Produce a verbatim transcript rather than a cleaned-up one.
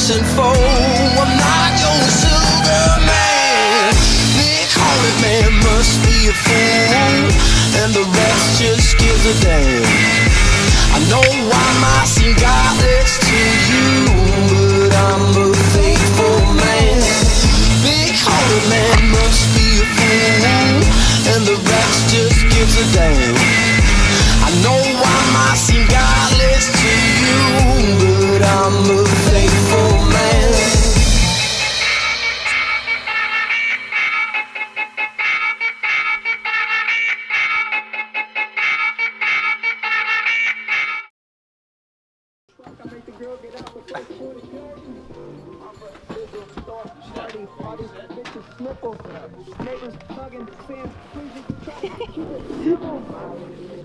dancing for. I'm not your sugar man. Big hearted man must be a fool, and the rest just gives a damn. I know I might seem godless to you, but I'm a faithful man. Big hearted man must be a fool, and the rest just gives a damn. I know I might seem godless to you, but I'm a faithful man. I make the girl get out with like forty characters. I'm a bigger star, party, party, bitches sniffle, neighbors hugging, saying, please, keep it simple.